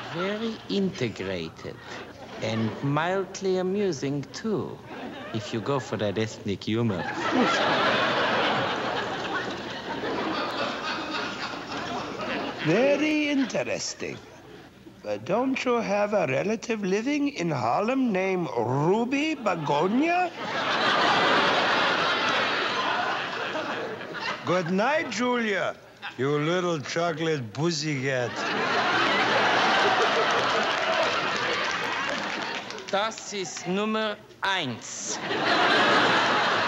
Very integrated. And mildly amusing, too, if you go for that ethnic humor. Very interesting. But don't you have a relative living in Harlem named Ruby Begonia? Good night, Julia, you little chocolate pussycat. Das ist Nummer 1.